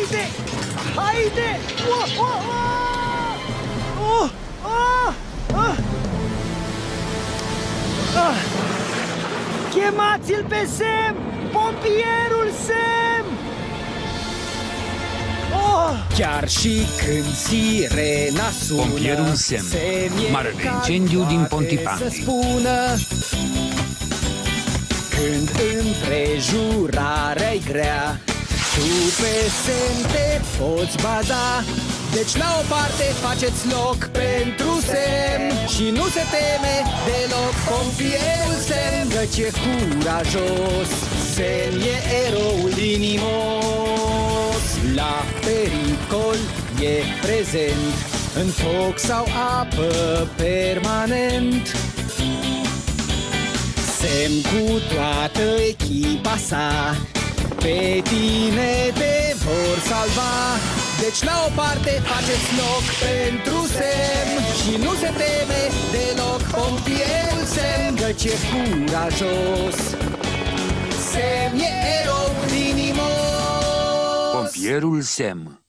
Haide! Haide! Oh, oh, oh! Oh, ah, ah. Ah. Chemați-l pe Sam! Pompierul Sam! Oh! Chiar și când sirena sună, Pompierul Sam, marele incendiu din Pontipani. Să spună, când împrejurarea-i grea, tu pe Sam te poți baza. Deci la o parte faceți loc pentru Sam și nu se teme deloc pompierul Sam, căci e curajos. Sam e eroul inimos, la pericol e prezent, în foc sau apă permanent. Sam cu toată echipa sa pe tine te vor salva. Deci la o parte faceți loc pentru Sam și nu se teme deloc pompierul Sam, căci e curajos. Sam e erou inimos. Pompierul Sam.